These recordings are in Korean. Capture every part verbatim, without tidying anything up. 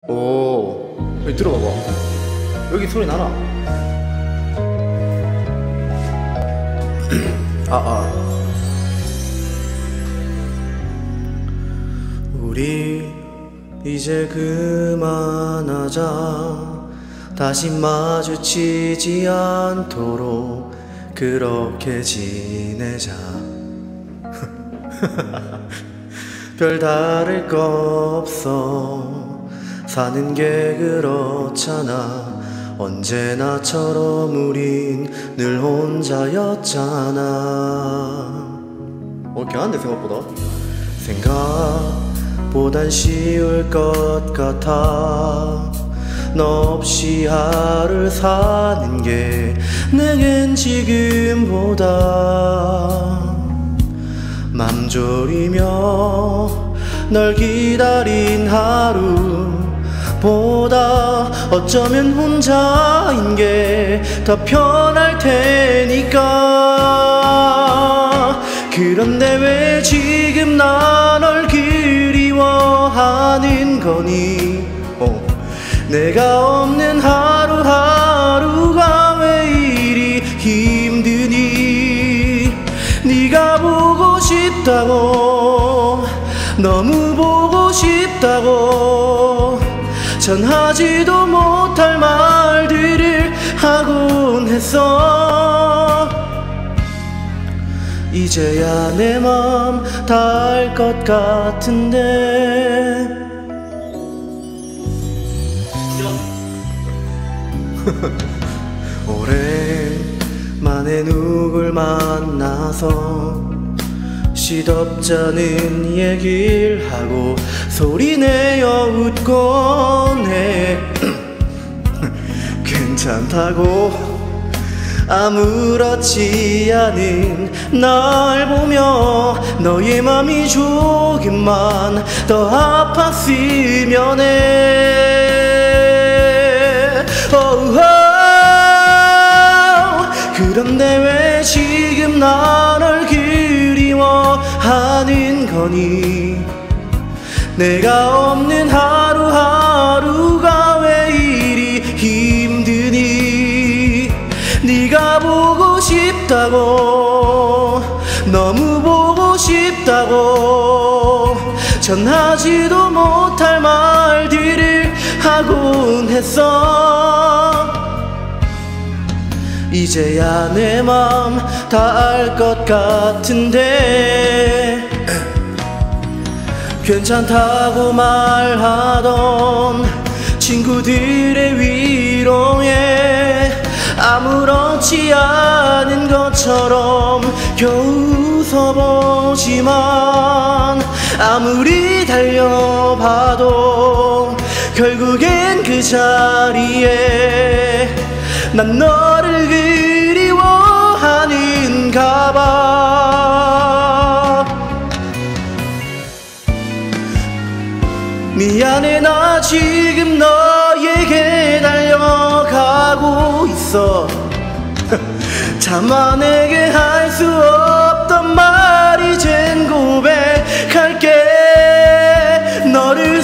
오, 여기 들어봐봐. 여기 소리 나나? 아, 아. 우리 이제 그만하자. 다시 마주치지 않도록 그렇게 지내자. 별 다를 거 없어. 사는 게 그렇잖아. 언제나처럼 우린 늘 혼자였잖아. 어, 괜찮은데 생각보다? 생각보단 쉬울 것 같아. 너 없이 하루 사는 게 내겐 지금보다 맘 졸이며 널 기다린 하루보다 어쩌면 혼자인 게 더 편할 테니까. 그런데 왜 지금 나 널 그리워하는 거니? 어. 내가 없는 하루하루가 왜 이리 힘드니? 네가 보고 싶다고, 너무 보고 싶다고 전하지도 못할 말들을 하곤 했어. 이제야 내 맘 다 알 것 같은데. 오랜만에 누굴 만나서 시덥잖은 얘기를 하고 소리내어 웃곤 해. 괜찮다고 아무렇지 않은 날 보며 너의 맘이 조금만 더 아팠으면 해. oh, oh. 그런데 왜 지금 나 널 그리워하는 거니? 내가 없는 하루하루가 왜 이리 힘드니? 네가 보고 싶다고, 너무 보고 싶다고 전하지도 못할 말들을 하곤 했어. 이제야 내 맘 다 알 것 같은데. 괜찮다고 말하던 친구들의 위로에 아무렇지 않은 것처럼 겨우 서보지만 아무리 달려봐도 결국엔 그 자리에 난 너를 그리워하는가 봐. 미안해, 나 지금 너에게 달려가고 있어. 차마 내게 할 수 없던 말 이젠 고백할게. 너를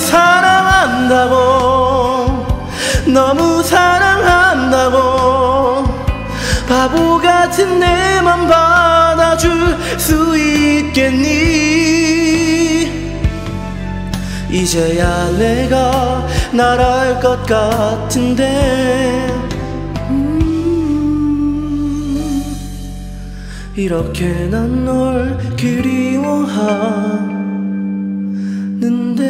사랑한다고, 너무 사랑한다고 바보 같은 내 맘 받아줄 수 있겠니? 이제야 내가 날 알 것 같은데. 음, 이렇게 난 널 그리워하는데.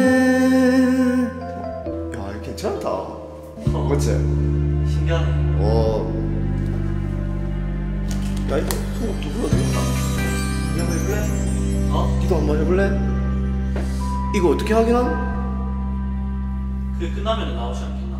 야, 괜찮다. 어. 맞지? 신기하네. 어. 야, 이거 손목 더 불러도 되겠다. 이거 한번 해볼래? 어? 니도 한번 해볼래? 이거 어떻게 하긴 하노? 그게 끝나면 나오지 않겠니?